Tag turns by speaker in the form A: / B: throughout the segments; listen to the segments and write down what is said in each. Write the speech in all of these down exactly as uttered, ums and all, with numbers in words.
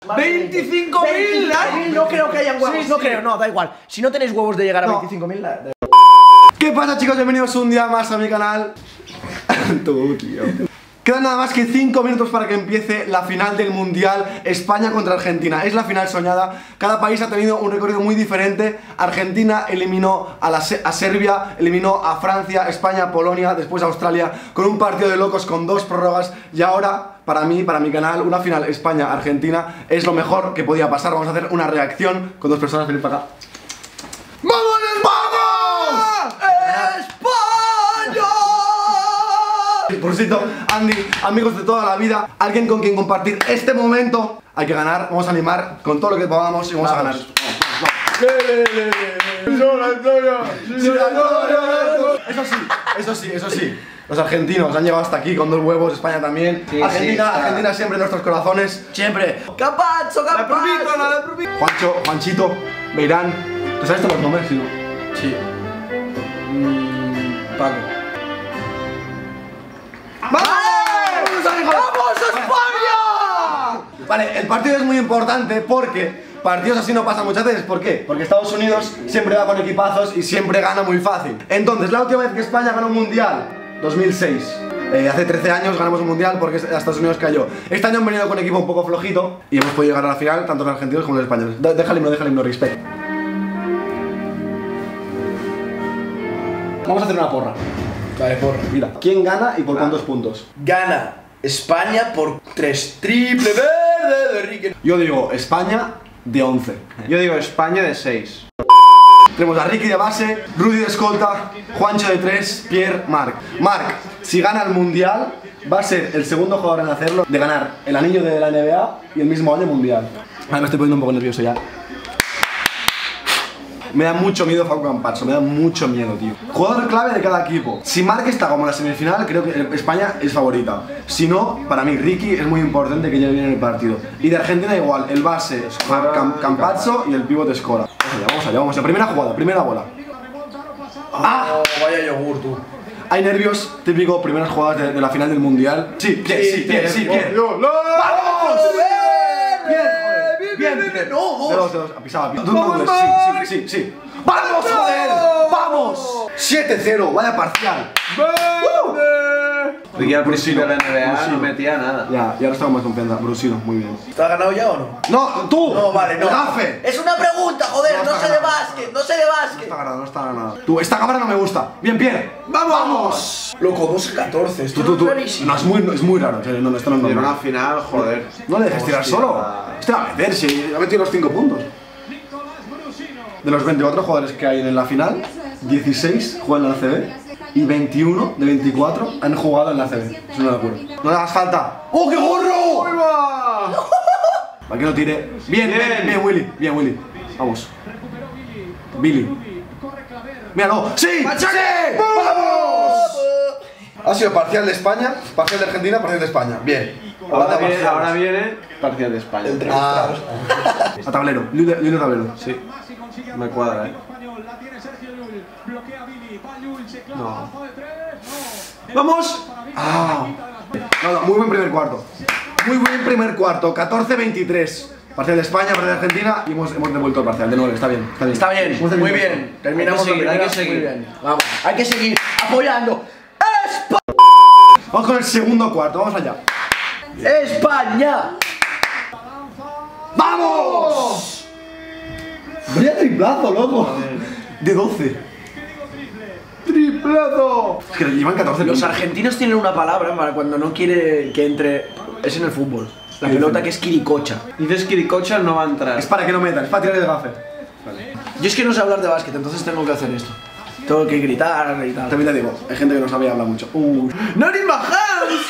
A: veinticinco mil likes.
B: No creo que hayan huevos,
A: Sí,
B: no
A: sí.
B: creo, no, da igual. Si no tenéis huevos de llegar a
A: No.
B: veinticinco mil, da igual.
A: ¿Qué pasa, chicos? Bienvenidos un día más a mi canal. Tú, tío. Quedan nada más que cinco minutos para que empiece la final del Mundial España contra Argentina. Es la final soñada. Cada país ha tenido un recorrido muy diferente. Argentina eliminó a, la, a Serbia, eliminó a Francia, España, Polonia, después a Australia, con un partido de locos con dos prórrogas. Y ahora, para mí, para mi canal, una final España-Argentina es lo mejor que podía pasar. Vamos a hacer una reacción con dos personas. Venid para acá. ¡Vamos, vamos!
B: ¡España!
A: Porcito, Andy, amigos de toda la vida, alguien con quien compartir este momento. Hay que ganar, vamos a animar con todo lo que podamos y vamos, vamos. a ganar. Eso sí, eso sí, eso sí. Los argentinos han llegado hasta aquí con dos huevos, España también.
B: Sí,
A: Argentina,
B: sí,
A: Argentina siempre en nuestros corazones.
B: Siempre. ¡Capazzo, capazzo!
A: Juancho, Juanchito, Beirán. ¿Te sabes todos los nombres? Sí, ¿no?
B: Sí. Mm, Paco.
A: ¡Vamos!
B: ¡Vamos, España!
A: Vale, el partido es muy importante porque partidos así no pasan muchas veces. ¿Por qué? Porque Estados Unidos siempre va con equipazos y siempre gana muy fácil. Entonces, la última vez que España ganó un mundial, dos mil seis. Eh, hace trece años ganamos un mundial porque Estados Unidos cayó. Este año han venido con equipo un poco flojito y hemos podido llegar a la final, tanto los argentinos como los españoles. Déjale himno, déjale himno, respect. Vamos a hacer una porra.
B: Vale, porra.
A: Mira, ¿quién gana y por cuántos puntos?
B: Gana España por tres. Triple verde de Ricky.
A: Yo digo España de once.
C: Yo digo España de seis.
A: Tenemos a Ricky de base, Rudy de escolta, Juancho de tres, Pierre, Marc. Marc, si gana el mundial, va a ser el segundo jugador en hacerlo, de ganar el anillo de la N B A y el mismo año mundial. Ahora me estoy poniendo un poco nervioso ya. Me da mucho miedo Fausto Campazzo, me da mucho miedo, tío. Jugador clave de cada equipo. Si Marc está como en la semifinal, creo que España es favorita. Si no, para mí, Ricky es muy importante que llegue bien el partido. Y de Argentina igual, el base, Cam Campazzo y el pívot Scora. Vamos allá, vamos allá, vamos allá. Primera jugada, primera bola.
B: ¡Ah! Oh, vaya yogur, tú.
A: Hay nervios, típico, primeras jugadas de, de la final del mundial. Sí, bien, sí, bien, sí, bien. ¡Vamos! Bien, bien, bien.
B: No,
A: De dos, de dos, pisaba, pisaba. Sí, sí, sí, sí. ¡Vamos, joder! ¡Vamos! siete cero, vaya parcial.
C: Ricky al principio de la N B A
A: Brusino.
C: no metía nada.
A: Ya, y ahora estamos más confianza. Brusino, muy bien.
B: ¿Te has ganado ya o no?
A: No, tú.
B: No, vale, no.
A: Gafe.
B: Es una pregunta, joder,
A: No
B: no,
A: está
B: sé de
A: ganado.
B: básquet, no sé de
A: No
B: básquet.
A: está ganado, no está ganado. Tú, esta cámara no me gusta. Bien, Pierre. ¡Vamos!
B: Loco, dos catorce, esto
A: Tú, tú,
B: es
A: tú.
B: clarísimo.
A: No, es muy, es muy raro. No, no, esto no es
C: En una
A: normal.
C: final, joder.
A: No le dejes tirar
C: Hostia.
A: solo. Este va a meter, si ha metido los cinco puntos. De los veinticuatro jugadores que hay en la final, dieciséis juegan en la A C B y veintiuno de veinticuatro han jugado en la A C B. Es una locura. No le hagas falta. ¡Oh, qué gorro! Para que no tire. Bien, bien, bien, bien, Willy. Bien, Willy. Vamos. Billy. Míralo. ¡Sí! ¡Machaque! ¡Vamos! Ha sido parcial de España, parcial de Argentina, parcial de España. Bien.
C: Ahora viene, ahora viene parcial de España.
A: Ah. A tablero. Lino Lino tablero.
C: Sí. Me cuadra, eh. No.
A: ¡Vamos! Ah. No, no, muy buen primer cuarto. Muy buen primer cuarto. catorce veintitrés. Parcial de España, parcial de Argentina y hemos, hemos devuelto el parcial de nueve. Está bien, está bien.
B: Está bien,
A: Hemos
B: muy
A: terminado.
B: bien. Terminamos
C: Hay que seguir,
B: la
C: hay
B: primera,
C: que seguir.
B: muy bien. Vamos, hay que seguir apoyando. ¡España!
A: Vamos con el segundo cuarto, vamos allá.
B: ¡España!
A: ¡Vamos! Vaya triplazo, loco. De doce. ¡Triplazo! Es que llevan catorce
B: Los
A: puntos.
B: argentinos tienen una palabra para cuando no quiere que entre. Es en el fútbol. La pelota que es quiricocha.
C: Dices que Iricocha no va a entrar.
A: Es para que no metan, es para tirar el gafe.
B: Yo es que no sé hablar de básquet, entonces tengo que hacer esto. Tengo que gritar y tal.
A: También te digo, hay gente que no sabe hablar mucho. Uh.
B: ¡No ni bajaos!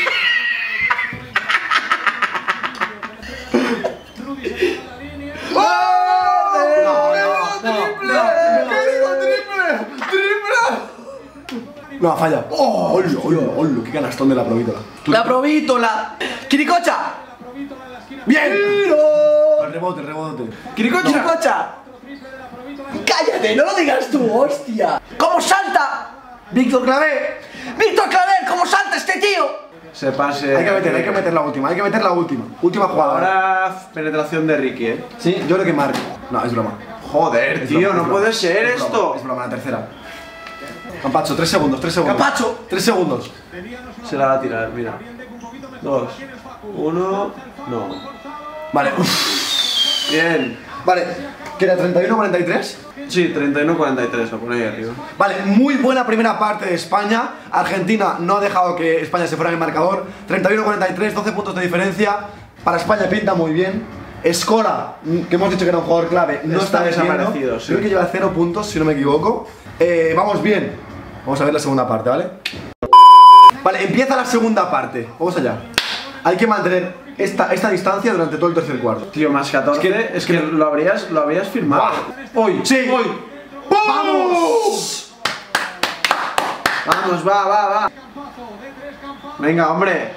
A: No, falla. ¡Oh! ¡Hola, hola, hola! ¡Qué canastón de la provítola!
B: ¡La provítola! ¡Quiricocha!
A: ¡Bien! El rebote, el rebote.
B: ¡Quiricocha! ¡Quiricocha! ¡Cállate! ¡No lo digas tú, hostia! ¿Cómo salta? ¡Víctor Claver! ¡Víctor Claver! ¿Cómo salta este tío?
C: se pase.
A: Hay que meter, hay que meter la última, hay que meter la última. Última jugada.
C: Ahora penetración de Ricky, eh.
A: Sí, yo creo que marca. No, es broma.
C: Joder,
A: Es
C: tío,
A: broma,
C: no
A: es broma.
C: puede ser
A: Es broma,
C: esto.
A: Es broma, la tercera. Campacho, tres segundos, tres segundos.
B: ¡Campacho!
A: Tres segundos.
C: Se la va a tirar, mira. Dos. Uno. No.
A: Vale, uff.
C: Bien.
A: Vale, ¿qué era? ¿treinta y uno cuarenta y tres?
C: Sí, treinta y uno cuarenta y tres, lo pone ahí arriba.
A: Vale, muy buena primera parte de España. Argentina no ha dejado que España se fuera en el marcador. treinta y uno cuarenta y tres, doce puntos de diferencia. Para España pinta muy bien. Escola, que hemos dicho que era un jugador clave, no
C: Está
A: está,
C: desaparecido,
A: metiendo.
C: sí.
A: Creo que lleva cero puntos, si no me equivoco. Eh, vamos bien. Vamos a ver la segunda parte, ¿vale? Vale, empieza la segunda parte. Vamos allá. Hay que mantener esta, esta distancia durante todo el tercer cuarto.
C: Tío, más catorce.
A: Es que-
C: Es que, lo habrías, lo habrías firmado.
A: Hoy, sí.
C: Hoy.
A: ¡Vamos!
C: Vamos, va, va, va. Venga, hombre.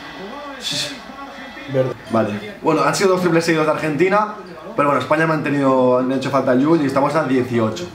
A: Vale. Bueno, han sido dos triples seguidos de Argentina. Pero bueno, España ha mantenido, han hecho falta el Llull y estamos a dieciocho.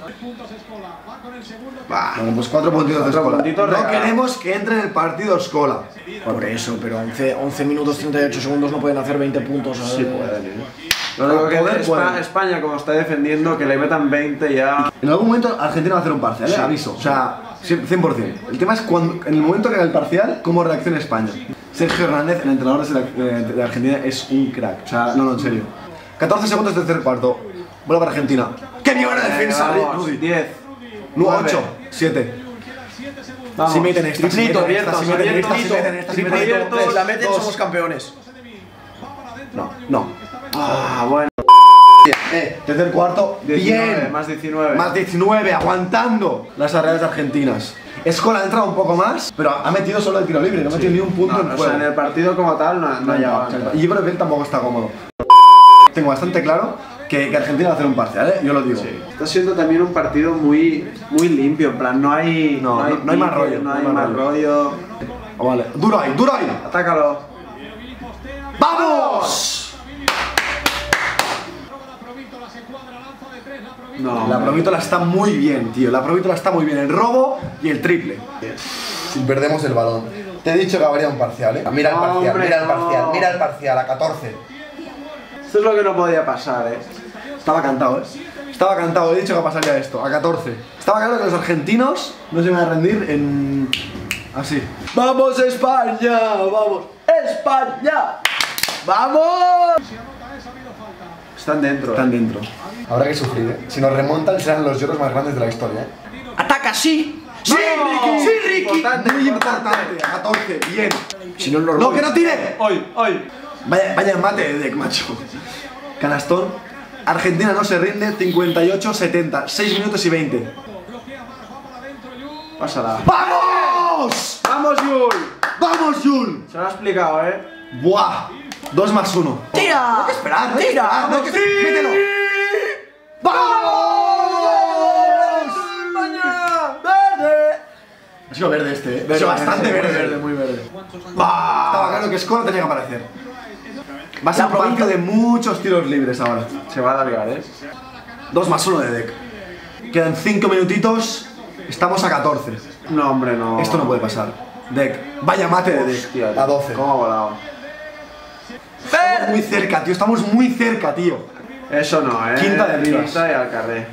C: Va.
A: Bueno, pues cuatro puntitos de
C: Cuatro
A: Escola.
C: puntitos
A: No
C: regalados.
A: queremos que entre en el partido Escola.
B: Por eso, pero once, once minutos treinta y ocho segundos no pueden hacer veinte puntos.
C: Sí,
B: eh.
C: pueden, eh. Lo único que
A: Poder,
C: Espa-
A: pueden.
C: España, como está defendiendo, que le metan veinte ya.
A: En algún momento Argentina va a hacer un parcial, ¿eh?
C: Sí.
A: Aviso. O sea, cien por cien. El tema es cuando, en el momento que haga el parcial, cómo reacciona España. Sergio Hernández, el entrenador de, la- de Argentina, es un crack. O sea, no, no, en serio. catorce segundos del tercer cuarto. Bola para Argentina. ¡Qué bien buena defensa!
C: Venga, vamos,
A: Rudy!
C: diez.
A: ocho, siete.
C: Vamos.
A: Si meten esta, si
C: Triplito,
A: meten esta,
C: abiertos,
A: si meten esta, si
C: abiertos,
A: meten esta, si
C: triple
A: meten esta.
C: abiertos,
B: Si la meten,
A: Dos.
B: somos campeones.
A: No, no.
C: Ah, bueno.
A: Eh, tercer cuarto,
C: diecinueve,
A: bien.
C: más diecinueve.
A: Más diecinueve, aguantando las arreadas argentinas. Escola ha entrado un poco más, pero ha metido solo el tiro libre, no ha metido ni un punto
C: No,
A: en
C: o
A: juego.
C: sea, en el partido como tal no, no ha llegado.
A: Y yo creo que él tampoco está cómodo. Tengo bastante claro que, que Argentina va a hacer un parcial, ¿eh? Yo lo digo.
C: Sí. Está siendo también un partido muy, muy limpio, en plan, no hay,
A: No, no- no hay más
C: pique,
A: rollo,
C: no hay más rollo.
A: Oh, vale. Duro ahí, duro ahí.
C: Atácalo.
A: ¡Vamos!
C: No,
A: La provítola está muy bien, tío. La provítola está muy bien. El robo y el triple. Si perdemos el balón. Te he dicho que habría un parcial, ¿eh? Mira el
C: No,
A: parcial,
C: hombre,
A: mira el
C: no.
A: parcial, mira el parcial, a catorce.
C: esto es lo que no podía pasar, eh.
A: Estaba cantado, ¿eh? Estaba cantado, he dicho que pasaría esto, a catorce. Estaba claro que los argentinos no se iban a rendir en... así.
B: ¡Vamos España! ¡Vamos! ¡España! ¡Vamos!
C: Están dentro.
A: Están
C: eh.
A: dentro. Habrá que sufrir, ¿eh? Si nos remontan serán los lloros más grandes de la historia, ¿eh?
B: ¡Ataca, sí! ¡Sí,
C: ¡Vamos!
B: Ricky! ¡Sí, Ricky!
C: Importante,
A: Muy
C: importante.
A: importante, a catorce, bien.
B: Si no, lo
A: ¡No, que no tire!
C: Hoy, hoy.
A: Vaya, vaya mate de Dek, macho. Canastón. Argentina no se rinde, cincuenta y ocho setenta, seis minutos y veinte.
C: Pásala.
A: ¡Vamos!
C: ¡Vamos, Yul!
A: ¡Vamos, Jul!
C: Se lo ha explicado, eh.
A: ¡Buah! Dos más uno.
B: ¡Tira!
A: No hay que esperar, no hay que
B: ¡Tira!
A: esperar, no hay que-
B: ¡Sí!
A: ¡Mételo! ¡Vamos!
B: ¡España! ¡Verde!
A: Ha sido verde este, ¿eh? Ha sido bastante verde.
C: verde, muy verde.
A: Estaba claro que Escola tenía que aparecer. Va a ser un partido de muchos tiros libres ahora.
C: Se va a alargar, eh.
A: Dos más uno de Dek. Quedan cinco minutitos. Estamos a catorce.
C: No, hombre, no.
A: Esto no puede pasar. Dek. Vaya mate de Dek.
C: Hostia,
A: A doce.
C: ¿Cómo ha volado?
A: Estamos muy cerca, tío. Estamos muy cerca, tío.
C: Eso no, eh.
A: Quinta de Rivas.
C: Quinta y al carré.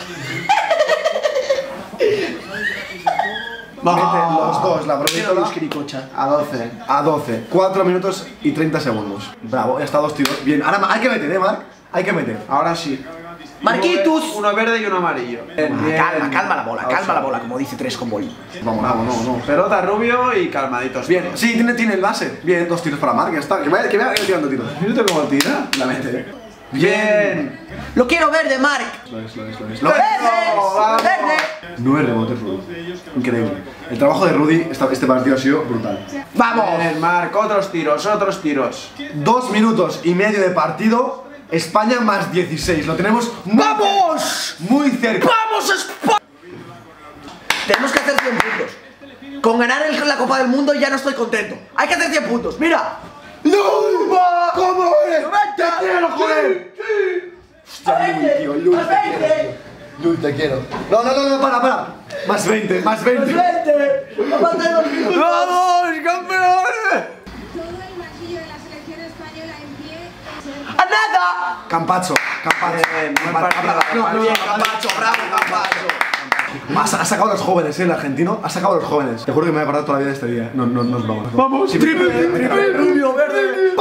A: Mete los dos, la provítola.
B: A doce.
A: A doce. cuatro minutos y treinta segundos. Bravo, ya está dos tiros. Bien, ahora hay que meter, ¿eh, Marc? Hay que meter.
C: Ahora sí.
B: Marquitos.
C: Uno, ve- uno verde y uno amarillo. Bien, bien.
B: Calma, calma la bola, calma
C: Outside.
B: la bola, como dice tres con boli.
A: Vamos, vamos, no, no.
C: Pelota rubio y calmaditos.
A: Bien,
C: todos.
A: sí, tiene, tiene el base. Bien, dos tiros para Marc, ya está. Que vaya, que vaya tirando tiros.
C: ¿Viste cómo tira?
A: La mete.
C: Bien.
B: Lo quiero verde, Mark.
A: Lo es, lo es, lo es.
B: ¡Verde!
C: vamos.
B: ¡Verde!
A: Nueve rebotes, Rudy. Increíble. El trabajo de Rudy, esta- este partido ha sido brutal.
B: ¡Vamos!
C: Bien, Marc, otros tiros, otros tiros.
A: Dos minutos y medio de partido. España más dieciséis. Lo tenemos muy
B: ¡Vamos!
A: Muy cerca.
B: ¡Vamos, España! Tenemos que hacer cien puntos. Con ganar el- la Copa del Mundo ya no estoy contento. Hay que hacer cien puntos. ¡Mira!
A: ¡Lul! ¿Cómo eres? ¡Te quiero, joder! Hostia, Lul, tío. Lul, te quiero. Lul, te quiero. No, no, no, no, para, para. Más veinte, más veinte.
B: ¡Vamos, campeones! nada.
A: Campacho, Campacho.
C: Bien, buen
A: Vale,
C: partido.
A: habla- no, no,
B: Bien,
A: no,
B: Campacho, bravo, Campacho.
A: Ha, ha sacado a los jóvenes, ¿eh? El argentino ha sacado a los jóvenes. Te juro que me voy a acordar toda la vida de este día. No, no, no es broma.
C: Vamos, triple, triple,
B: Rubio, verde.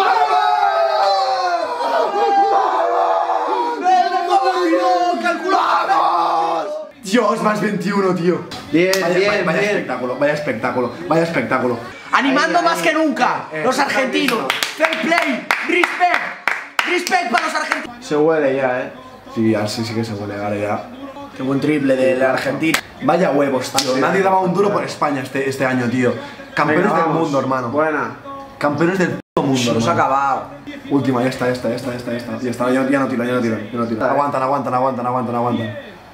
A: Dios, más veintiuno, tío.
C: Bien,
A: Vaya,
C: bien,
A: vaya, vaya
C: bien.
A: espectáculo, vaya espectáculo, vaya espectáculo.
B: Animando
C: Ahí,
B: más
C: ahí.
B: que nunca.
A: Eh, eh,
B: Los
A: eh,
B: argentinos. Fair play. Respect. Respect para los argentinos.
C: Se huele ya, eh.
A: Sí, ya, sí, sí que se huele, ahora ya.
B: Qué buen triple del argentino.
A: Vaya huevos, tío. Nadie daba un duro por España este, este año, tío. Campeones
C: Venga,
A: del
C: vamos.
A: mundo, hermano.
C: Buena.
A: Campeones del puto mundo,
B: Se nos ha
A: hermano.
B: acabado.
A: Última, ya está, ya está, ya está, ya está, ya está. Ya está, ya, ya no tiro, ya no tiro, ya no tiro. Aguantan, aguantan, aguantan, aguantan, aguantan.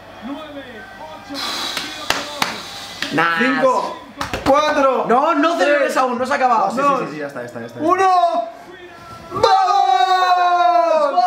B: Nah.
C: Cinco, cuatro.
B: No, no celebres aún, no se ha acabado.
A: No, sí, sí, sí, sí, ya está, ya está, ya está.
C: Uno. ¡Vamos!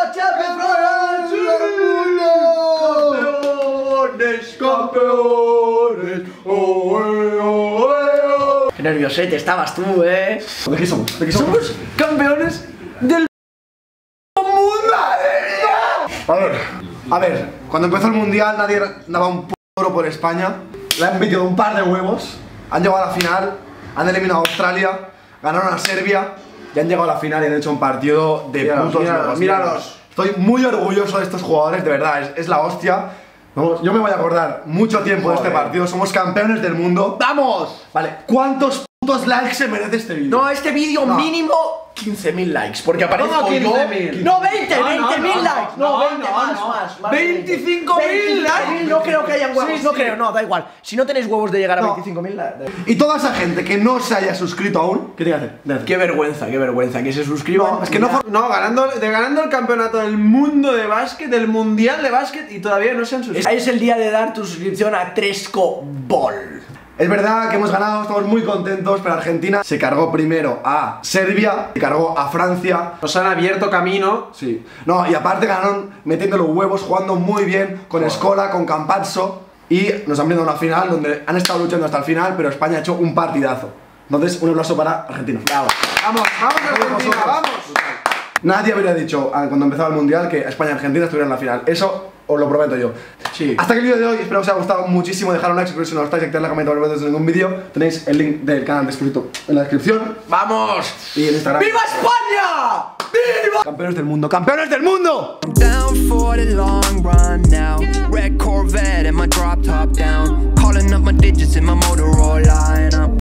C: Campeones, campeones. Oh, eh, oh, eh, oh.
B: Qué nerviosete estabas tú, eh.
A: ¿De qué somos? ¿De qué somos?
C: Somos campeones del mundo.
A: A ver, a ver, cuando empezó el mundial nadie daba un p duro por España. Le han metido un par de huevos, han llegado a la final, han eliminado a Australia, ganaron a Serbia y han llegado a la final y han hecho un partido de
C: Míralos,
A: putos
C: míralos,
A: locos.
C: míralos.
A: Estoy muy orgulloso de estos jugadores, de verdad, es, es la hostia. Vamos, yo me voy a acordar mucho tiempo de este
C: Joder.
A: partido, somos campeones del mundo.
B: ¡Vamos!
A: Vale, ¿cuántos putos likes se merece este vídeo?
B: No, este vídeo
A: No.
B: mínimo quince mil likes. Porque aparezco
C: ¿Cómo
B: yo.
C: quince mil?
B: No, veinte,
C: No, no,
B: veinte mil
C: no,
B: likes. No,
C: no,
B: veinte,
C: no,
B: más,
C: no.
B: más, más.
C: veinticinco mil likes.
B: No creo que hayan huevos,
C: Sí,
B: no
C: sí.
B: creo, no, da igual. Si no tenéis huevos de llegar a
A: No.
B: veinticinco mil likes.
A: Y toda esa gente que no se haya suscrito aún, ¿qué tiene que hacer? Tiene que hacer.
B: Qué vergüenza, qué vergüenza. Que se suscriban.
A: No, es que no for-
C: No, ganando, de ganando el campeonato del mundo de básquet, del mundial de básquet y todavía no se han
B: Es,
C: suscrito.
B: es el día de dar tu suscripción a Tresco Ball.
A: Es verdad que hemos ganado, estamos muy contentos, pero Argentina se cargó primero a Serbia, se cargó a Francia.
C: Nos han abierto camino.
A: Sí. No, y aparte ganaron metiendo los huevos, jugando muy bien con Escola, con Campazzo. Y nos han venido a una final donde han estado luchando hasta el final, pero España ha hecho un partidazo. Entonces, un aplauso para Argentina.
B: Bravo.
C: Vamos, vamos Argentina,
A: Vosotros.
C: vamos.
A: Nadie habría dicho ah, cuando empezaba el mundial que España y Argentina estuvieran en la final. Eso os lo prometo yo.
B: Sí.
A: Hasta aquí el vídeo de hoy, espero que os haya gustado muchísimo. Dejar un like si no lo estáis y activar la campanita para no perderos ningún vídeo. Tenéis el link del canal descrito en la descripción
B: ¡Vamos!
A: y en Instagram.
B: ¡Viva España! ¡Viva!
A: Campeones del mundo, campeones del mundo.
D: I'm down for the long run now. Red Corvette and my drop top down. Calling up my digits in my Motorola and I'm